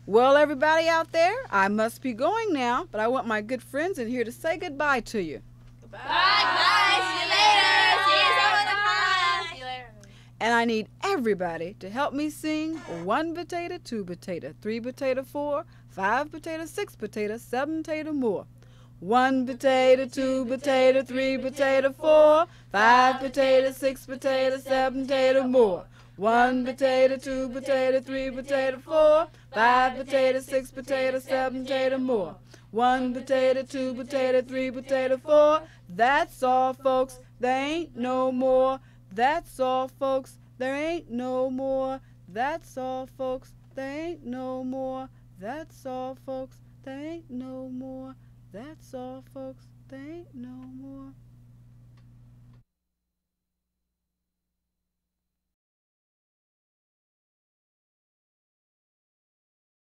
Well, everybody out there, I must be going now, but I want my good friends in here to say goodbye to you. Bye. Bye. See you later. See you some other time. See you later. And I need everybody to help me sing 1 potato, 2 potato, 3 potato, 4, 5 potato, 6 potato, 7 potato more. 1 potato, 2 potato, 3 potato, 4, 5 potato, 6 potato, 7 potato more. 1 potato, 2 potato, 3 potato, 4, 5 potato, 6 potato, 7 potato more. 1 potato, 2 potato, 3 potato, 4. That's all, folks. There ain't no more. That's all, folks. There ain't no more. That's all, folks. There ain't no more. That's all, folks. There ain't no more. That's all, folks. There ain't no more.